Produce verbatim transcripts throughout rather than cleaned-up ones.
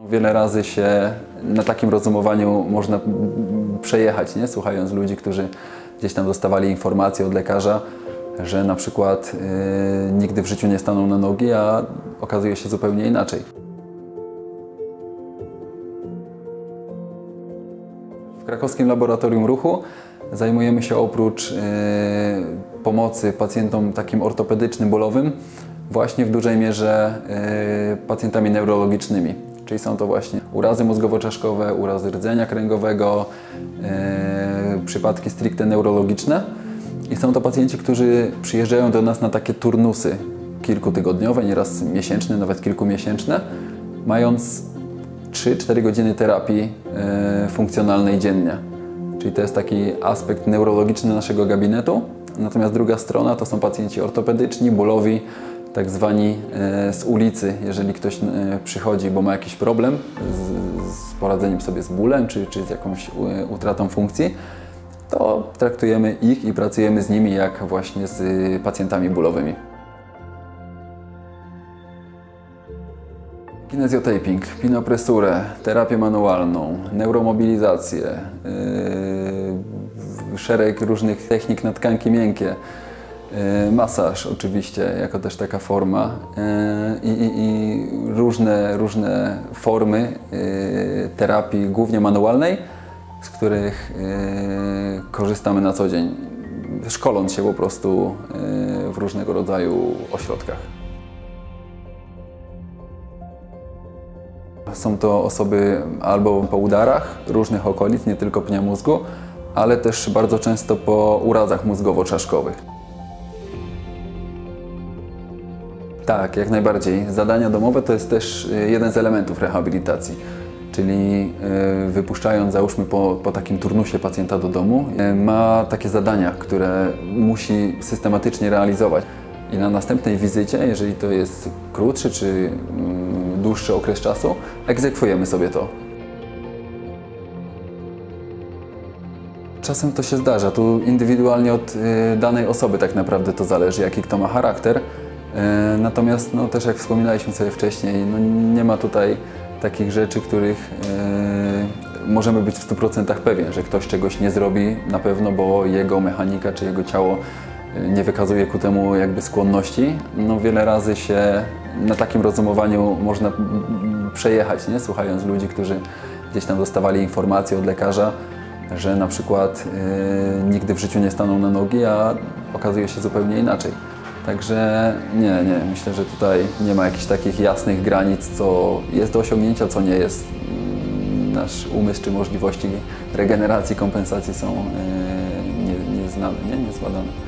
Wiele razy się na takim rozumowaniu można przejechać, nie? Słuchając ludzi, którzy gdzieś tam dostawali informacje od lekarza, że na przykład yy, nigdy w życiu nie staną na nogi, a okazuje się zupełnie inaczej. W Krakowskim Laboratorium Ruchu zajmujemy się oprócz yy, pomocy pacjentom takim ortopedycznym, bolowym, właśnie w dużej mierze yy, pacjentami neurologicznymi. Czyli są to właśnie urazy mózgowo-czaszkowe, urazy rdzenia kręgowego, yy, przypadki stricte neurologiczne. I są to pacjenci, którzy przyjeżdżają do nas na takie turnusy kilkutygodniowe, nieraz miesięczne, nawet kilkumiesięczne, mając trzy cztery godziny terapii yy, funkcjonalnej dziennie. Czyli to jest taki aspekt neurologiczny naszego gabinetu. Natomiast druga strona to są pacjenci ortopedyczni, bólowi, tak zwani e, z ulicy. Jeżeli ktoś e, przychodzi, bo ma jakiś problem z, z poradzeniem sobie z bólem, czy, czy z jakąś e, utratą funkcji, to traktujemy ich i pracujemy z nimi jak właśnie z e, pacjentami bólowymi. Kinezjotaping, pinopresurę, terapię manualną, neuromobilizację, yy, szereg różnych technik na tkanki miękkie, yy, masaż oczywiście jako też taka forma yy, i, i różne, różne formy yy, terapii, głównie manualnej, z których yy, korzystamy na co dzień, szkoląc się po prostu yy, w różnego rodzaju ośrodkach. Są to osoby albo po udarach różnych okolic, nie tylko pnia mózgu, ale też bardzo często po urazach mózgowo-czaszkowych. Tak, jak najbardziej. Zadania domowe to jest też jeden z elementów rehabilitacji. Czyli wypuszczając, załóżmy po, po takim turnusie pacjenta do domu, ma takie zadania, które musi systematycznie realizować. I na następnej wizycie, jeżeli to jest krótszy czy dłuższy okres czasu, egzekwujemy sobie to. Czasem to się zdarza, tu indywidualnie od danej osoby tak naprawdę to zależy, jaki kto ma charakter. Natomiast no, też jak wspominaliśmy sobie wcześniej, no, nie ma tutaj takich rzeczy, których możemy być w stu procentach pewien, że ktoś czegoś nie zrobi na pewno, bo jego mechanika czy jego ciało nie wykazuje ku temu jakby skłonności. No wiele razy się na takim rozumowaniu można przejechać, nie? Słuchając ludzi, którzy gdzieś tam dostawali informacje od lekarza, że na przykład yy, nigdy w życiu nie staną na nogi, a okazuje się zupełnie inaczej. Także nie, nie, myślę, że tutaj nie ma jakichś takich jasnych granic, co jest do osiągnięcia, co nie jest. Nasz umysł czy możliwości regeneracji, kompensacji są yy, nie, nieznane, nie? Niezbadane.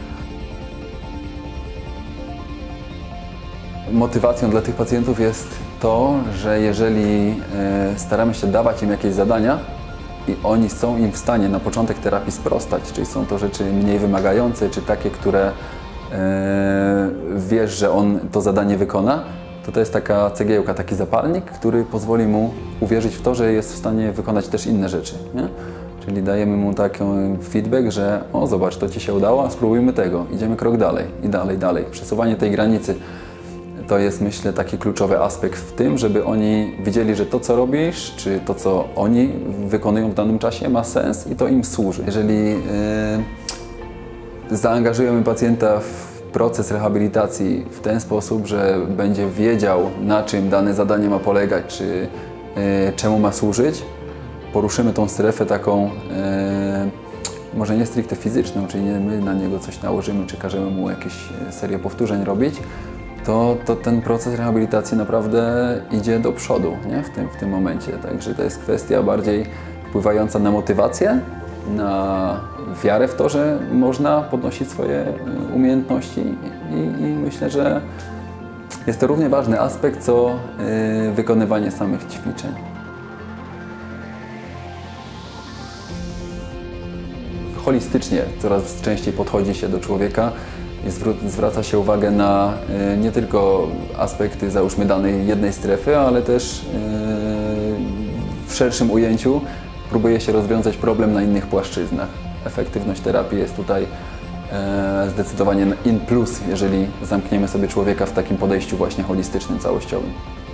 Motywacją dla tych pacjentów jest to, że jeżeli staramy się dawać im jakieś zadania i oni są im w stanie na początek terapii sprostać, czyli są to rzeczy mniej wymagające, czy takie, które wiesz, że on to zadanie wykona, to to jest taka cegiełka, taki zapalnik, który pozwoli mu uwierzyć w to, że jest w stanie wykonać też inne rzeczy, nie? Czyli dajemy mu taki feedback, że o zobacz, to Ci się udało, spróbujmy tego, idziemy krok dalej i dalej, dalej. Przesuwanie tej granicy to jest, myślę, taki kluczowy aspekt w tym, żeby oni widzieli, że to, co robisz, czy to, co oni wykonują w danym czasie, ma sens i to im służy. Jeżeli yy, zaangażujemy pacjenta w proces rehabilitacji w ten sposób, że będzie wiedział, na czym dane zadanie ma polegać, czy yy, czemu ma służyć, poruszymy tą strefę taką, yy, może nie stricte fizyczną, czyli nie my na niego coś nałożymy, czy każemy mu jakieś serię powtórzeń robić, To, to ten proces rehabilitacji naprawdę idzie do przodu, nie? W tym, w tym momencie. Także to jest kwestia bardziej wpływająca na motywację, na wiarę w to, że można podnosić swoje umiejętności i, i myślę, że jest to równie ważny aspekt, co yy, wykonywanie samych ćwiczeń. Holistycznie coraz częściej podchodzi się do człowieka. I zwraca się uwagę na y, nie tylko aspekty, załóżmy, danej jednej strefy, ale też y, w szerszym ujęciu próbuje się rozwiązać problem na innych płaszczyznach. Efektywność terapii jest tutaj y, zdecydowanie in plus, jeżeli zamkniemy sobie człowieka w takim podejściu właśnie holistycznym, całościowym.